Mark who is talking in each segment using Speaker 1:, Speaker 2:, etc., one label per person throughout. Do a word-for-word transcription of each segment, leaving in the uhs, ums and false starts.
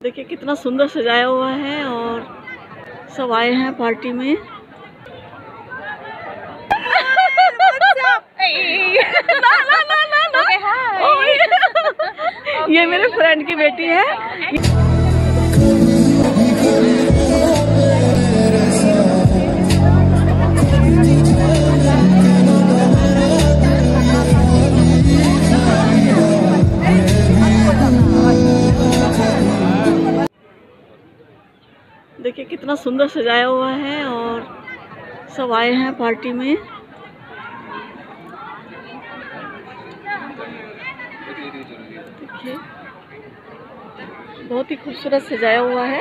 Speaker 1: देखिए कितना सुंदर सजाया हुआ है और सब आए हैं पार्टी में। ना, ना, ना, ना, ना। ये मेरे फ्रेंड की बेटी है। देखिए कितना सुंदर सजाया हुआ है और सब आए हैं पार्टी में। देखिए बहुत ही खूबसूरत सजाया हुआ है।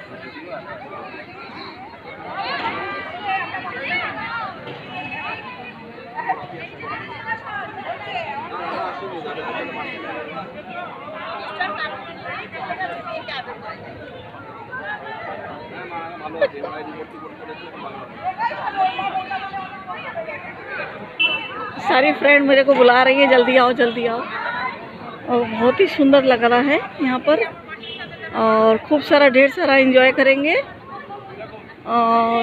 Speaker 1: सारी फ्रेंड मेरे को बुला रही है, जल्दी आओ जल्दी आओ। और बहुत ही सुंदर लग रहा है यहाँ पर और खूब सारा ढेर सारा एंजॉय करेंगे। और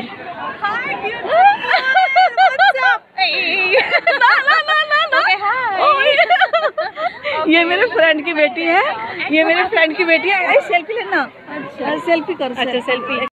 Speaker 1: ना, ना, ना, ना, ना। ये मेरे फ्रेंड की बेटी है। ये मेरे फ्रेंड की बेटी है। सेल्फी लेना। अच्छा सेल्फी कर। अच्छा सेल्फी।